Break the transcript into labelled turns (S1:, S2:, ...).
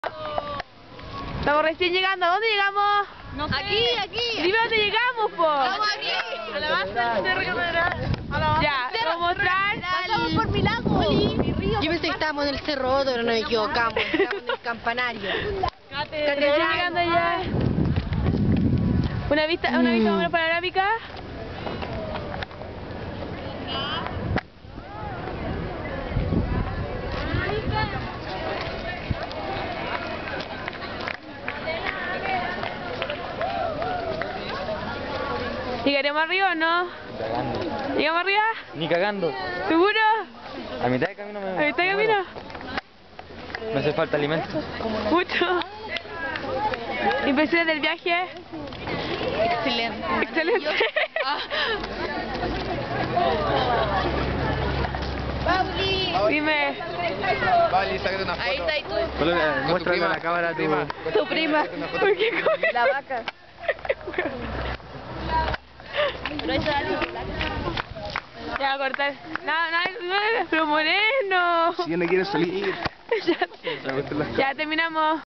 S1: Estamos recién llegando. ¿A dónde llegamos?
S2: No sé. Aquí.
S1: Dime dónde llegamos, po.
S2: Estamos aquí. A la base del cerro Catedral.
S1: Ya, vamos a mostrar.
S2: Pasamos por mi lago.
S3: Yo pensé que estábamos en el Cerro Otto, pero nos equivocamos. Estamos en el campanario.
S1: Recién llegando ya. Una vista más o menos panorámica. ¿Llegaremos arriba o no?
S4: Cagando.
S1: ¿Llegamos arriba?
S4: Ni cagando.
S1: ¿Seguro?
S4: A mitad de camino me
S1: ¿A mitad de camino?
S4: Me hace falta alimento.
S1: Mucho. ¿Impresiones del viaje?
S2: Excelente.
S1: Excelente. Dime.
S5: Vale, sácate una foto.
S2: Ahí está, y tú.
S4: Muéstrale a la cámara a
S2: Tu prima.
S1: ¿Por qué comes?
S2: La vaca. Pero eso
S1: Ya, voy a cortar. No, pero moreno.
S5: Si no quieres salir.
S1: Ya terminamos.